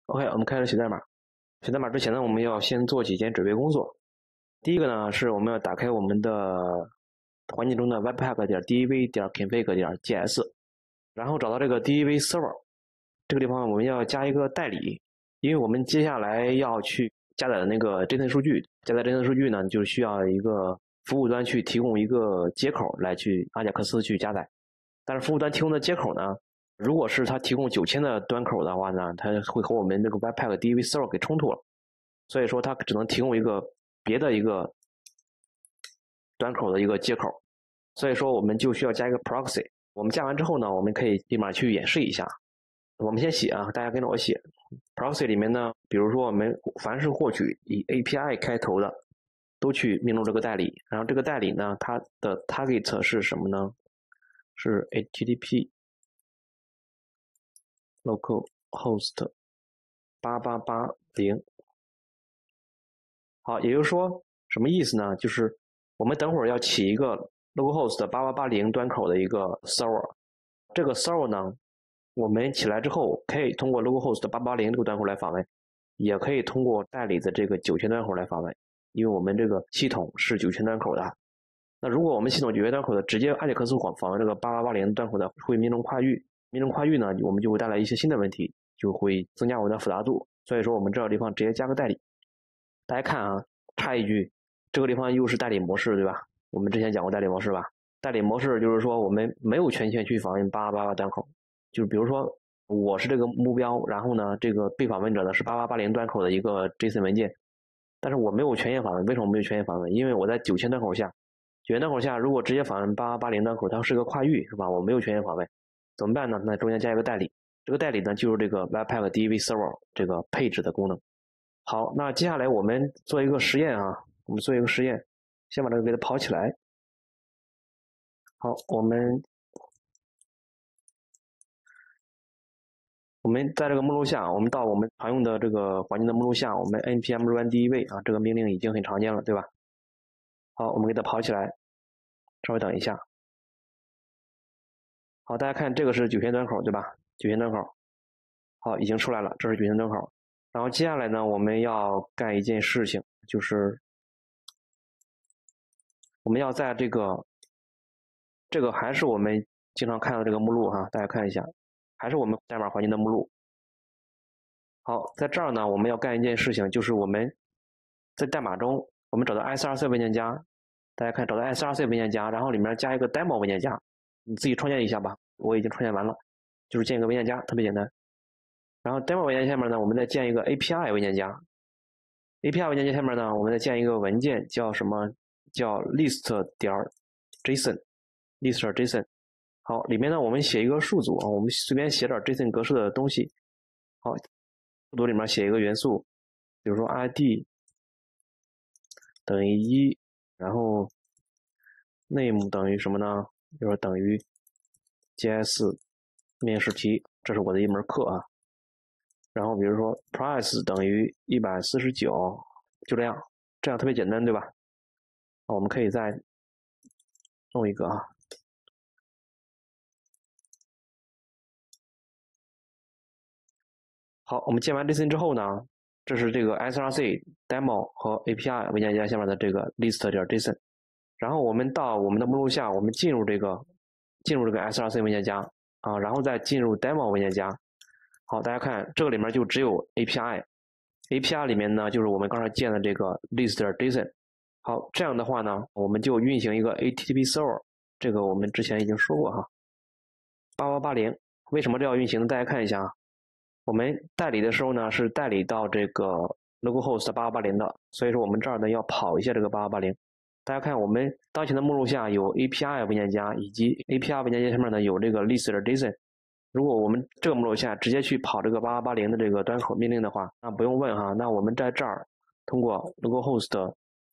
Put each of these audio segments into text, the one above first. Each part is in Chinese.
OK，我们开始写代码。写代码之前呢，我们要先做几件准备工作。第一个呢，是我们要打开我们的环境中的 webpack.dev.config.js，然后找到这个 dev server 这个地方，我们要加一个代理，因为我们接下来要去加载的那个 JSON 数据，加载 JSON 数据呢，就需要一个服务端去提供一个接口来去阿贾克斯去加载。但是服务端提供的接口呢，如果是它提供9000的端口的话呢，它会和我们这个 Webpack DB Server 给冲突了，所以说它只能提供一个别的一个端口的一个接口，所以说我们就需要加一个 proxy。我们加完之后呢，我们可以立马去演示一下。我们先写啊，大家跟着我写。proxy 里面呢，比如说我们凡是获取以 API 开头的，都去命中这个代理，然后这个代理呢，它的 target 是什么呢？是 HTTP localhost 8880。好，也就是说什么意思呢？就是我们等会儿要起一个 localhost 8880端口的一个 server， 这个 server 呢，我们起来之后可以通过 localhost 8880这个端口来访问，也可以通过代理的这个9000端口来访问，因为我们这个系统是9000端口的。那如果我们系统9000端口的直接阿贾克斯访问这个8880端口的，会命中跨域，命中跨域呢，我们就会带来一些新的问题，就会增加我们的复杂度。所以说我们这个地方直接加个代理。大家看啊，插一句，这个地方又是代理模式，对吧？我们之前讲过代理模式吧？代理模式就是说我们没有权限去访问8880端口，就比如说我是这个目标，然后呢，这个被访问者呢是8880端口的一个 JSON 文件，但是我没有权限访问。为什么没有权限访问？因为我在9000端口下，9000端口下如果直接访问8880端口，它是个跨域，是吧？我没有权限访问，怎么办呢？那中间加一个代理，这个代理呢就是这个 Webpack DB Server 这个配置的功能。好，那接下来我们做一个实验啊，我们做一个实验，先把这个给它跑起来。好，我们在这个目录下，我们到我们常用的这个环境的目录下，我们 npm run dev 啊，这个命令已经很常见了，对吧？好，我们给它跑起来，稍微等一下。好，大家看这个是9000端口，对吧？9000端口，好，已经出来了，这是9000端口。然后接下来呢，我们要干一件事情，就是我们要在这个还是我们经常看到这个目录哈，大家看一下，还是我们代码环境的目录。好，在这儿呢，我们要干一件事情，就是我们在代码中，我们找到 src 文件夹，大家看找到 src 文件夹，然后里面加一个 demo 文件夹，你自己创建一下吧，我已经创建完了，就是建一个文件夹，特别简单。然后 demo 文件下面呢，我们再建一个 API 文件夹。API 文件夹下面呢，我们再建一个文件，叫什么？叫 list.json。好，里面呢我们写一个数组啊，我们随便写点 JSON 格式的东西。好，数组里面写一个元素，比如说 ID 等于1，然后 name 等于什么呢？就是等于 JS 面试题，这是我的一门课啊。然后比如说 price 等于149，就这样，这样特别简单，对吧？我们可以再弄一个啊。好，我们建完 JSON 之后呢，这是这个 src demo 和 API 文件夹下面的这个 list.json。然后我们到我们的目录下，我们进入这个 src 文件夹啊，然后再进入 demo 文件夹。好，大家看这个里面就只有 API 里面呢就是我们刚才建的这个 list.json。好，这样的话呢，我们就运行一个 HTTP server， 这个我们之前已经说过哈。8880为什么这要运行呢？大家看一下啊，我们代理的时候呢是代理到这个 localhost 8880的，所以说我们这儿呢要跑一下这个8880。大家看我们当前的目录下有 API 文件夹，以及 API 文件夹下面呢有这个 list.json。如果我们这个目录下直接去跑这个8880的这个端口命令的话，那不用问哈，那我们在这儿通过 localhost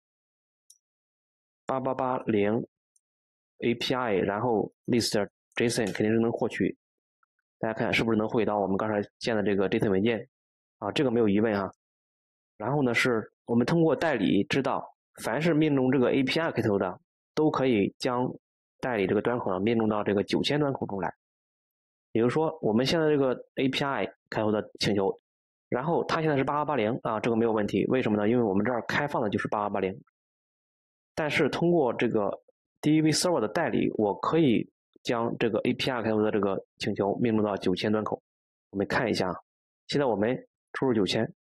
8880 API， 然后 list.json 肯定是能获取。大家看是不是能获取到我们刚才建的这个 JSON 文件啊？这个没有疑问啊。然后呢，是我们通过代理知道，凡是命中这个 API 开头的，都可以将代理这个端口呢命中到这个9000端口中来。也就是说，我们现在这个 API 开头的请求， 然后它现在是8880啊，这个没有问题。为什么呢？因为我们这儿开放的就是8880。但是通过这个 DEV Server 的代理，我可以将这个 API 开头的这个请求命中到9000端口。我们看一下，现在我们输入9000。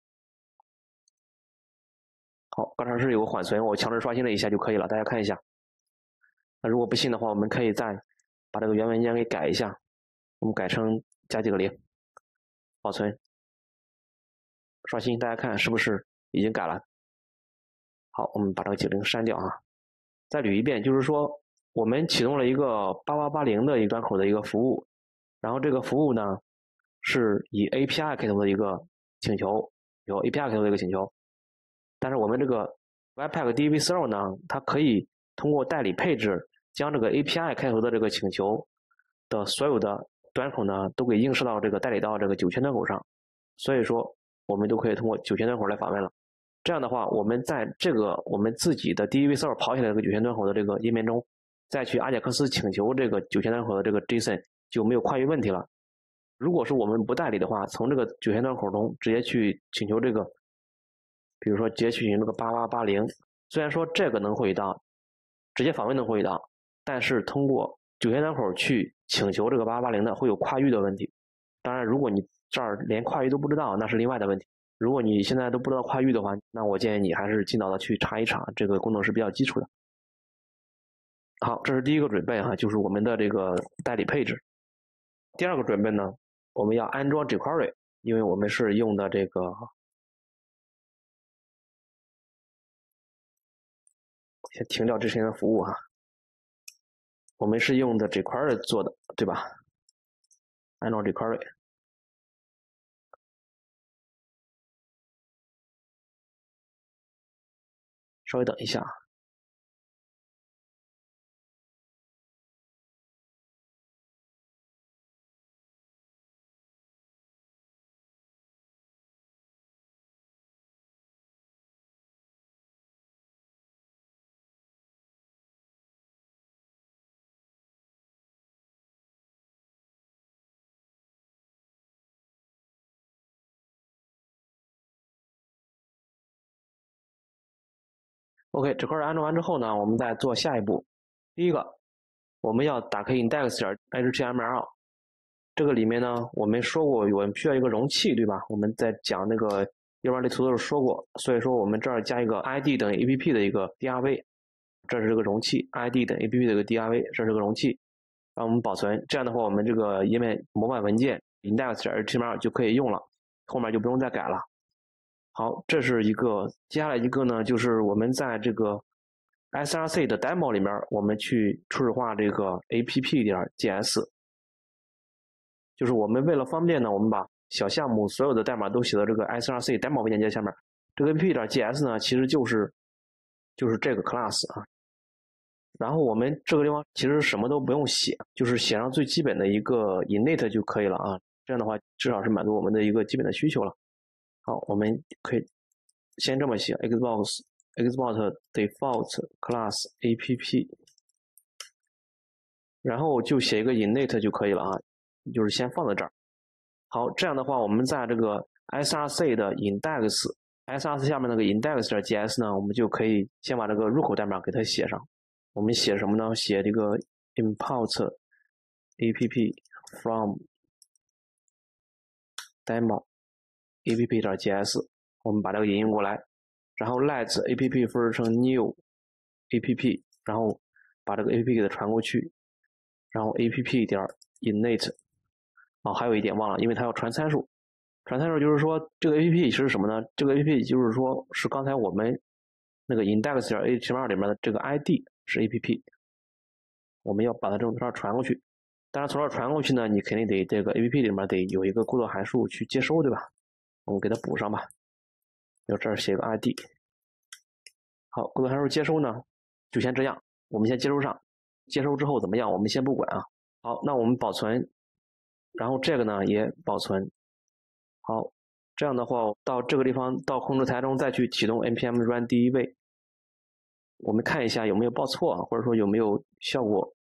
好，刚才是有个缓存，我强制刷新了一下就可以了，大家看一下。那如果不信的话，我们可以再把这个原文件给改一下，我们改成加几个0，保存，刷新，大家看是不是已经改了？好，我们把这个90删掉啊。再捋一遍，就是说我们启动了一个8880的一个端口的一个服务，然后这个服务呢是以 API 开头的一个请求，有 API 开头的一个请求，但是我们这个 Webpack DEV Server 呢，它可以通过代理配置将这个 API 开头的这个请求的所有的端口呢都给映射到这个代理到这个9000端口上，所以说我们都可以通过9000端口来访问了。这样的话，我们在这个我们自己的 DEV Server 跑起来这个9000端口的这个页面中，再去阿贾克斯请求这个9000端口的这个 JSON 就没有跨越问题了。如果是我们不代理的话，从这个9000端口中直接去请求这个，比如说直接去请求这个8880，虽然说这个能获取到，直接访问能获取到，但是通过9000端口去请求这个8880的会有跨域的问题。当然，如果你这儿连跨域都不知道，那是另外的问题。如果你现在都不知道跨域的话，那我建议你还是尽早的去查一查，这个功能是比较基础的。好，这是第一个准备哈，就是我们的这个代理配置。第二个准备呢，我们要安装 jQuery， 因为我们是用的这个，先停掉之前的服务哈，我们是用的 jQuery 做的，对吧？安装 jQuery。稍微等一下。OK， jQuery安装完之后呢，我们再做下一步。第一个，我们要打开 index.html。这个里面呢，我们说过我们需要一个容器，对吧？我们在讲那个页面地图的时候说过，所以说我们这儿加一个 id 等于 app 的一个 DRV， 这是这个容器 id 等于 app 的一个 DRV， 这是个容器，让我们保存。这样的话，我们这个页面模板文件 index.html 就可以用了，后面就不用再改了。好，这是一个，接下来一个呢，就是我们在这个 src 的 demo 里面，我们去初始化这个 app.js。就是我们为了方便呢，我们把小项目所有的代码都写到这个 src demo 文件夹下面。这个 app.js 呢，其实就是这个 class 啊。然后我们这个地方其实什么都不用写，就是写上最基本的一个 init 就可以了啊。这样的话，至少是满足我们的一个基本的需求了。好，我们可以先这么写 export default class app， 然后就写一个 init 就可以了啊。就是先放在这儿。好，这样的话，我们在这个 src 的 index，src 下面那个 index.js 呢，我们就可以先把这个入口代码给它写上。我们写什么呢？写这个 import app from demo app.js， 我们把这个引用过来，然后 let app 分成 new app， 然后把这个 app 给它传过去，然后 app 点 init。还有一点忘了，因为它要传参数。传参数就是说，这个 app 是什么呢？这个 app 就是说是刚才我们那个 index.html 里面的这个 id 是 app， 我们要把它从这儿传过去。当然，从这儿传过去呢，你肯定得这个 app 里面得有一个过渡函数去接收，对吧？我们给它补上吧，要这儿写个 id。好，过渡函数接收呢，就先这样，我们先接收上。接收之后怎么样？我们先不管啊。好，那我们保存。然后这个呢也保存。好，这样的话到这个地方到控制台中再去启动 npm run 第一位，我们看一下有没有报错，或者说有没有效果。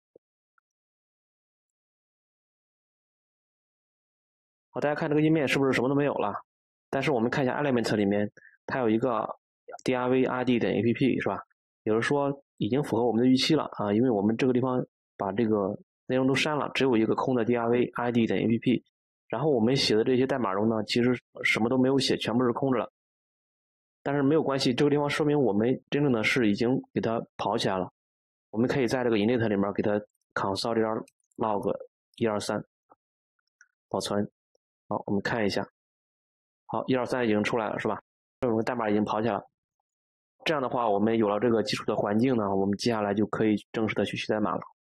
好，大家看这个页面是不是什么都没有了？ 但是我们看一下 Element 里面，它有一个 div_id.app 是吧？也就是说已经符合我们的预期了啊，因为我们这个地方把这个内容都删了，只有一个空的 div_id.app。然后我们写的这些代码中呢，其实什么都没有写，全部是空着的。但是没有关系，这个地方说明我们真正的是已经给它跑起来了。我们可以在这个 init 里面给它 console.log123 保存。好，我们看一下。好，123已经出来了，是吧？我们代码已经跑起来了。这样的话，我们有了这个基础的环境呢，我们接下来就可以正式的去写代码了。